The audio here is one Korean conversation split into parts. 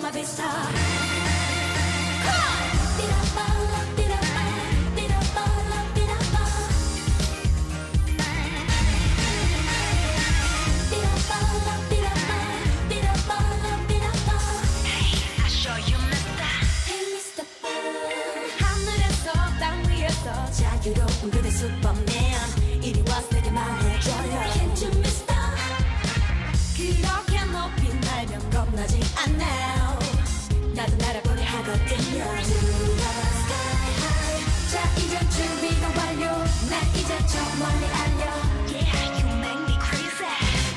my vista. 자유로운 그대 슈퍼맨 이리 와서 내게 말해줘요. Can't you miss that? 그렇게 높이 날면 겁나지 않나요? 나도 날아보려 하거든요. To the sky high. 자 이제 준비가 완료. 난 이제 저 멀리 알려. Yeah, you make me crazy.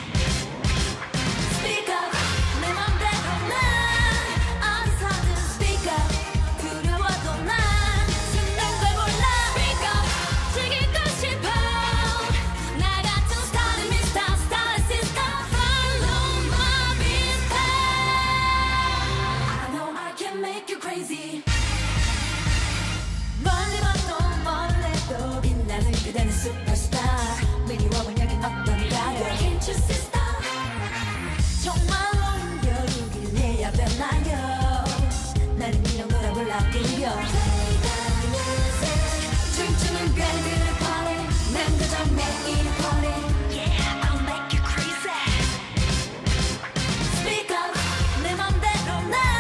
Speak up 내 맘대로 난 어디서든 speak up. 두려워도 난 crazy. 멀리 봐도 멀래도 빛나는 그대는 superstar. 미리워본 여긴 어떤 가려. Can't you see star? 정말로 여기를 해야 되나요? 나는 이런 거라 몰라요. Play the music. 춤추는 그대들의 party. 난 그저 매일 party. Yeah, I'll make you crazy. Speak up 내 맘대로 나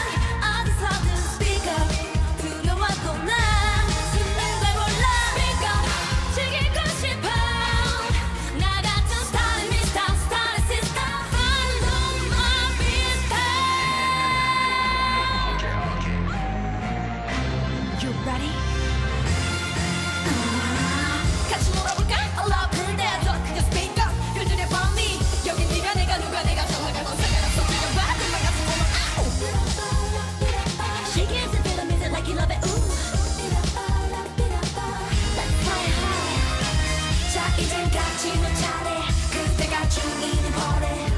같이 놀아볼까? I love her there. 더 크게 speak up. 요즘에 밤이 여기 네가 내가 누가 내가 정말 상관없어. 그냥 봐 그만 가서 보면 She gives it to the music like you love it. Ooh. Let's fly high. 자 이젠 같이 너 차례. 그대가 주인인 party.